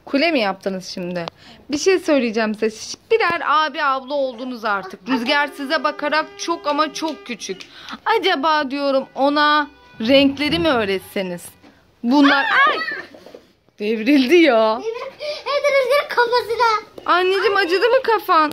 Kule mi yaptınız şimdi? Bir şey söyleyeceğim size. Birer abi abla oldunuz artık. Rüzgar size bakarak çok ama çok küçük. Acaba diyorum ona renkleri mi öğretseniz? Bunlar... Ay! Devrildi ya. Evet, Rüzgar'ın kafasına. Anneciğim, acıdı mı kafan?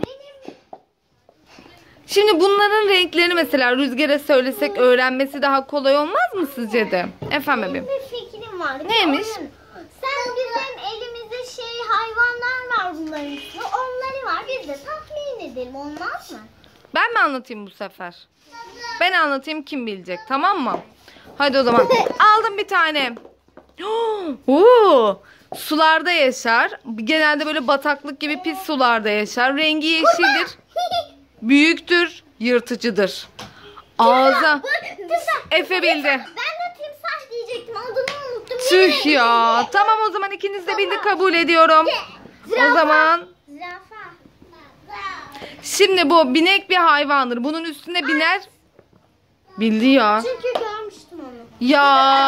Şimdi bunların renklerini mesela Rüzgar'a söylesek öğrenmesi daha kolay olmaz mı sizce de? Efendim bebeğim. Bir fikrim var. Neymiş? Sen bizim elimizde hayvanlar var bunların üstünde. Onları var. Biz de tahmin edelim. Olmaz mı? Ben mi anlatayım bu sefer? Ben anlatayım, kim bilecek, tamam mı? Hadi o zaman. Aldım bir tane. Oo! Sularda yaşar. Genelde böyle bataklık gibi pis sularda yaşar. Rengi yeşildir. Büyüktür. Yırtıcıdır. Ağza. Efe bildi. Ben de timsah diyecektim. Adını unuttum. Tüh ya. Tamam, o zaman ikiniz de bildi, kabul ediyorum. O zaman Zürafa. şimdi bu binek bir hayvandır. Bunun üstüne biner. Bildi ya. Çünkü görmüştüm onu. Ya.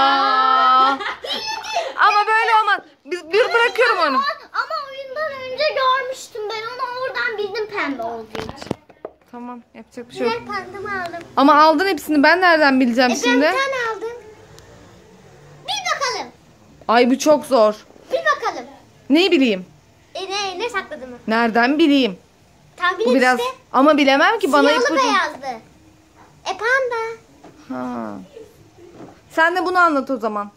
Ama böyle olmaz. Bir bırakıyorum onu. Ama oyundan önce görmüştüm ben onu, oradan bildim pembe olduğu için. Tamam, yapacak bir şey yok. Diğer pandamı aldım. Ama aldın hepsini, ben nereden bileceğim Ben şimdi? bir tane aldım. Bir bakalım. Ay, bu çok zor. Bir bakalım. Neyi bileyim? Ne sakladı mı? Nereden bileyim? Tahmin Bu et biraz işte. ama bilemem ki, bana Siyahlı ipucu. beyazdı. Panda. Ha. Sen de bunu anlat o zaman.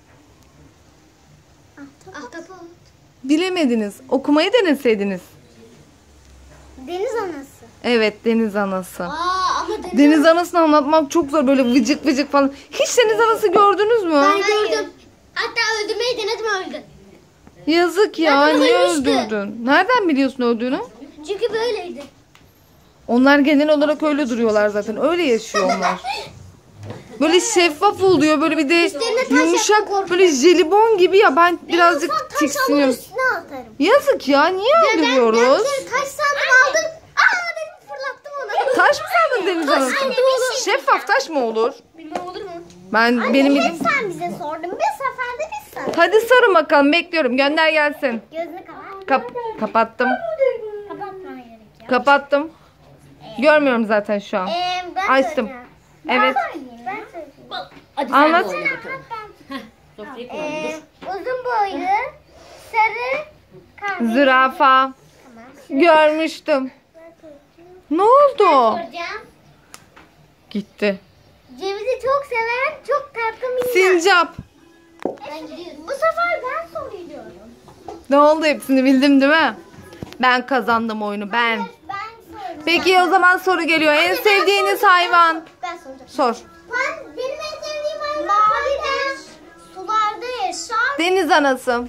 Ahtapot. Bilemediniz. Okumayı deneseydiniz. Deniz anası. Evet, deniz anası. Ama Deniz anasını anlatmak çok zor, böyle vıcık vıcık falan. Hiç deniz anası gördünüz mü? Ben gördüm. Hatta öldürmeyi denedim, öldü. Yazık ya, Zaten niye ölmüştü. öldürdün? Nereden biliyorsun öldüğünü? Çünkü böyleydi. Onlar genel olarak öyle duruyorlar zaten. Öyle yaşıyor onlar. Böyle şeffaf oluyor, böyle bir de Üstlerine taş yumuşak, yapma, böyle jelibon gibi ya, ben birazcık Taş alır tiksiniyorum. üstüne atarım. Yazık ya, niye öldürüyoruz? Ben taş sandım, aldım. Dedim, fırlattım onu. Taş mı sandın deniz anası? Anne, bir şey Şeffaf taş mı olur? Bilmem olur mu? Benim Hep sen bize sordun. Bir seferde biz sana. Hadi sorun bakalım, bekliyorum, gönder gelsin. Gözünü kapat. Kapattım. Kapatman gerekiyor. Kapattım. Görmüyorum zaten şu an. Ben Açtım. söyleyeceğim. Evet. Ben söyleyeceğim. Hadi Anlat. sen de oyna bakalım. Sofrayı kuralım, dur. Uzun boylu, sarı, kahve. Zürafa. Tamam. Görmüştüm. Ne oldu? Soracağım. Gitti. Cevizi çok seven, çok tatlı minnak. Sincap. Ben gidiyorum. Bu sefer ben soruyorum. Ne oldu, hepsini bildim değil mi? Ben kazandım oyunu, ben. Ben soracağım. Peki o zaman soru geliyor. En sevdiğiniz hayvan? Ben soracağım. Sor. Benim en sevdiğim hayvan mavidir. Sularda yaşar. Deniz anası.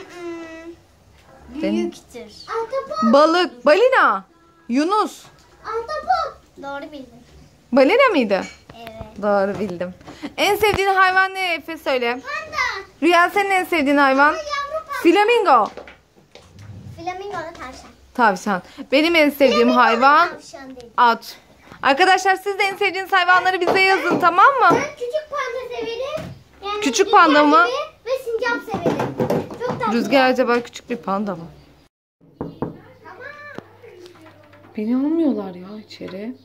Büyüktür. Ahtapot. Balık. Balina. Yunus. Ahtapot. Doğru bildin. Balina mıydı? Evet. Doğru bildim. En sevdiğin hayvan ne Efe, söyle. Panda. Rüya, senin en sevdiğin hayvan? Yavru panda. Flamingo. Flamingo da tavşan. Tavşan. Benim en sevdiğim hayvan Tavşan değil. at. Arkadaşlar, siz de en sevdiğiniz hayvanları bize yazın, tamam mı? Ben küçük panda severim. Yani Küçük rüzgar panda mı? gibi ve sincap severim. Çok tatlı. Rüzgar acaba küçük bir panda mı? Beni almıyorlar ya içeri.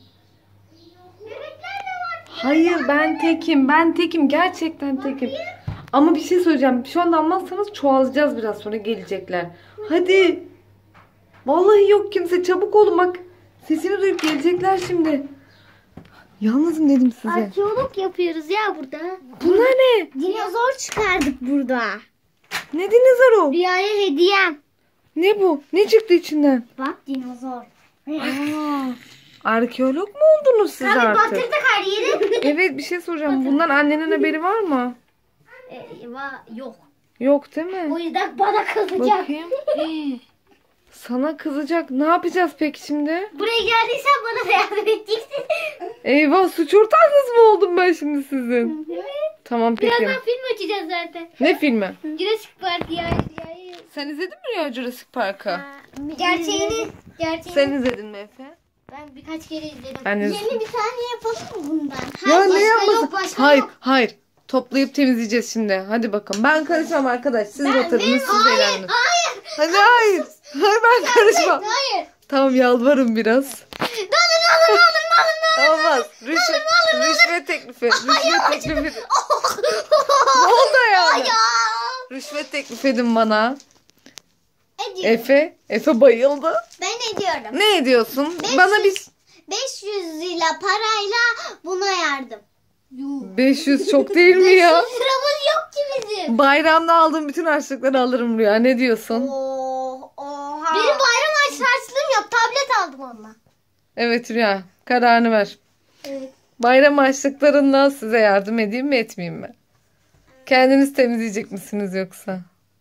Hayır, ben tekim. Ben tekim. Gerçekten tekim. Ama bir şey söyleyeceğim. Şu anda almazsanız çoğalacağız, biraz sonra gelecekler. Hadi. Vallahi yok kimse. Çabuk olun bak. Sesini duyup gelecekler şimdi. Yalnızım dedim size. Arkeolog yapıyoruz ya burada. Bunlar ne? Dinozor çıkardık burada. Ne dinozoru? Rüyaya hediyem. Ne bu? Ne çıktı içinden? Bak dinozor. Arkeolog mu oldunuz siz Tabii artık? batırdık her yeri. Evet, bir şey soracağım. Bundan annenin haberi var mı? Yok. Yok değil mi? O yüzden bana kızacak. Bakayım. Sana kızacak. Ne yapacağız peki şimdi? Buraya geldiysen bana da yardım edeceksin. Eyvah, suç ortağınız mı oldum ben şimdi sizin? Evet. Tamam peki. Birazdan film açacağız zaten. Ne filmi? Jurassic Park ya. Sen izledin mi ya Jurassic Park'ı? Gerçeğini. Sen izledin mi Efe? Ben birkaç kere izledim. Ben izledim. Yeni bir tane yapalım mı bundan? Ya Hayır, ne yapmasın? Yok, başka Hayır, yok. hayır. Toplayıp temizleyeceğiz şimdi. Hadi bakalım. Ben karışmam arkadaş. Siz batırdınız, siz eğlendiniz. Hayır. Hadi hayır. Hayır ben karışmam. Hayır. Tamam yalvarın biraz. Ne olur. Olmaz. Rüşvet teklifi. Rüşvet teklifi. Ne oldu yani? Ya. Rüşvet teklif edin bana. Ediyorum. Efe bayıldı. Ben ediyorum. Ne ediyorsun? 500 Bana bir 500 lira parayla buna yardım. 500 çok değil mi ya? 500 liramız yok ki bizim. Bayramda aldığım bütün harçlıkları alırım Rüya. Ne diyorsun? Oha. Benim bayram harçlığım yok. Tablet aldım onunla. Evet Rüya. Kararını ver. Evet. Bayram harçlıklarından size yardım edeyim mi etmeyeyim mi? Kendiniz temizleyecek misiniz yoksa?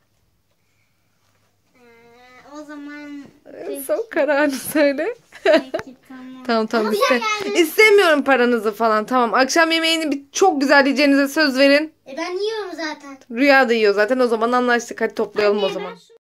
O zaman Son kararını söyle. peki tamam. Tamam Ama yani- İstemiyorum paranızı falan. Tamam akşam yemeğini çok güzel yiyeceğinize söz verin. Ben yiyorum zaten. Rüya da yiyor zaten. O zaman anlaştık. Hadi toplayalım o zaman.